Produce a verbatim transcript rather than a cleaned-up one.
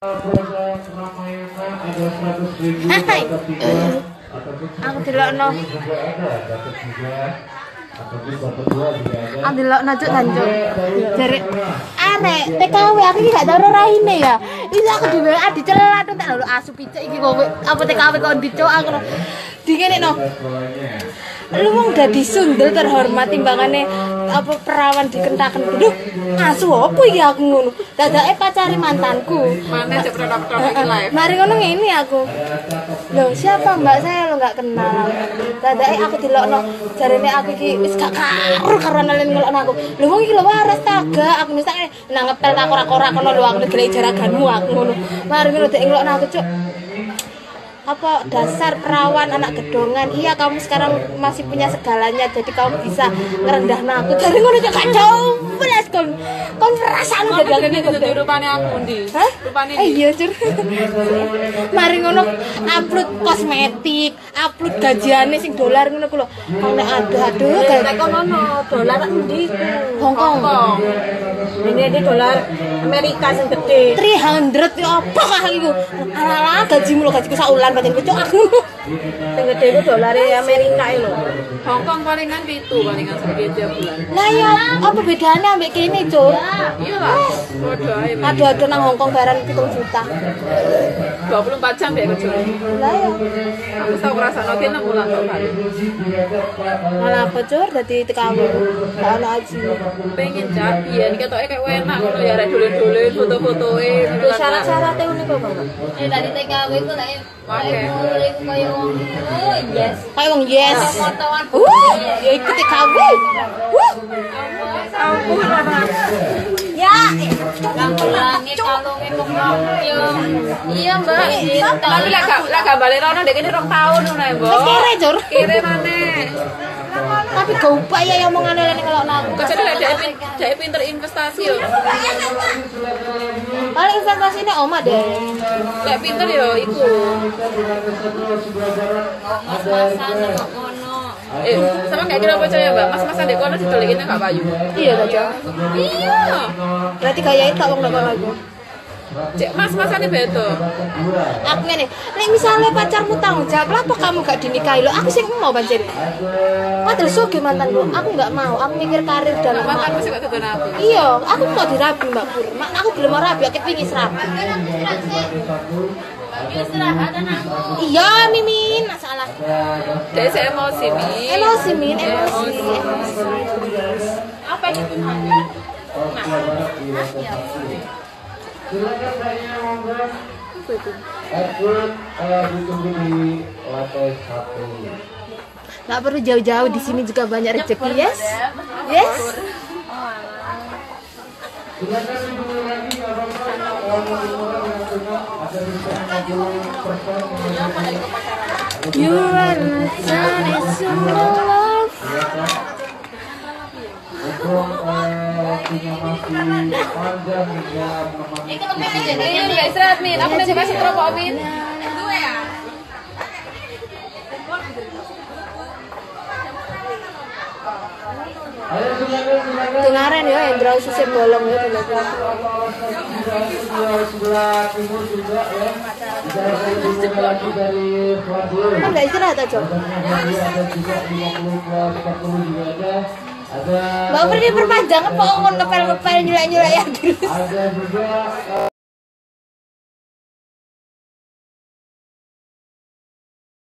Hai. Aku delokno. Aku delokno cuk tanjuk. Jare arek T K W aku iki gak tau raine ya. Iki aku di W A dicelat tak lho asu picek iki kok apa T K W kok dicok aku. Dingene no. Lu wong dadi sundel terhormat timbangane apa perawan dikentaken. Duh, asu opo iki aku ngono. Dadake pacari mantanku. Mana cek produk-produk iki live. Mari ngono ngene aku. Loh, siapa Mbak saya lo enggak kenal. Dadake aku dilokno jarene aku iki wis gak karo karena len ngelokno aku. Lho wong iki lho waras taga aku misake nang ngepel tak ora-ora kono lho aku golek jaraganmu aku ngono. Mari ngono dek ngelokno aku cuk. Apa dasar perawan anak gedongan. Iya kamu sekarang masih punya segalanya jadi kamu bisa ngerendah aku dari ngono cok gak jauh belas kon kon perasaan udah gini gitu rupane aku ndi hah rupane eh iya cur mari ngono upload kosmetik upload gajiane sing dolar ngono ku lho nek aduh aduh nek kono dolar ndi Hong Kong ini ini dolar Amerika sing gede tiga ratus ya apa kah iku ala-ala gajimu lho gajiku sak ulan pancen cok aku sing gede iku dolar Amerika lho Hong Kong palingan pitu palingan segitu bulan lah ya apa bedanya ambek kene cuk iya lah padha ae aduh-aduh nang Hong Kong bayaran pitung juta dua puluh empat jam ya kerja lah ya aku tau ngrasakno kene pulang kok bali malah apa cur dadi T K W gak ono aji pengen cak biyen ketoke kayak enak ngono ya rek dolen-dolen foto-fotoe terus syarat-syaratnya unik kok Bang eh tadi T K W ku lek Oke. kayak wong oh yes kayak wong yes fotoan uh ya ikut T K W uh ampun lah ya gambarange kalunge kemampian iya mbak tapi lek gak lek gambare rono ndek kene rong taun ngono ya, Mbok. kere cur Kere maneh. tapi gak upaya ya omongane lene kalau aku Kecuali lek dhek dhek pinter investasi yo. paling investasinya oma deh Lek pinter yo iku. mas-masan kok ngono Eh, sama gak kira percaya, Mbak. Mas-masan dek kono didolikine gak payu. iya gak cur Iya. berarti gaya itu wong ndak aku Cek mas-masane beda. aku ngene nek misalnya pacarmu tanggung jawab apa kamu gak dinikahi lo aku sih mau pancen padahal soge mantanku aku gak mau aku mikir karir dan Mantanku sih gak dodon aku. iya aku mau dirabi mbak Pur mak aku belum rabi aku pingin serabi istirahat anakku iya mimin masalah Dek saya emosi, Mi. emosi min emosi emosi apa itu nah ya Silakan saya monggo. Edward ditunggu di lantai satu. nggak perlu jauh-jauh di sini juga banyak rezeki yes yes Silakan ditunggu lagi kalau you are my sun is your love waktunya masih panjang hingga menemani. Ini enggak istirahat, Min. Aku udah kasih rokok, Min. Dua ya. Ayo silakan silakan. dengaran ya yang draw sisir bolong ya dulu Sebelah timur juga ya. Bisa lagi dari Fadil. kan nggak istirahat aja Ada juga lima puluh plus empat puluh juga ada. Ada mbak Pur ini perpanjang apa ngono ngepel-ngepel nyulek-nyulek ya ada juga